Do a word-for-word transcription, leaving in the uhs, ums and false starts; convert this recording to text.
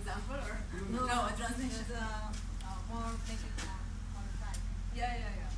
example or No, no a translation? There's a uh, more places on, on the side. Yeah, yeah, yeah.